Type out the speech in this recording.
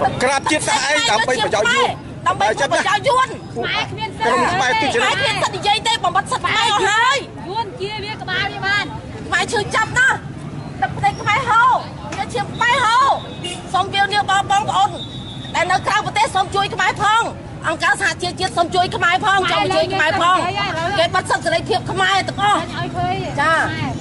ក្រាបជាតិសាសអីដើម្បីប្រយោជន៍យួនដើម្បីប្រយោជន៍យួនខ្មែរគ្មានសិទ្ធិខ្មែរទុច្ចរិតខ្មែរគ្មានសិទ្ធិនិយាយទេបំបត្តិសិទ្ធិខ្មែរអស់ហើយយួនជាវាក្បាលវាបានខ្មែរឈឺចាប់ណាស់ទឹកប្រទេសខ្មែរហូរវាជាខ្មែរហូរសូមវាលាបងប្អូនដែលនៅក្រៅប្រទេសសូមជួយខ្មែរផងអង្គការសហជីវជាតិសូមជួយខ្មែរផងចង់ជួយខ្មែរផងគេបាត់សិទ្ធិសេរីភាពខ្មែរទាំងអស់ឲ្យឃើញចា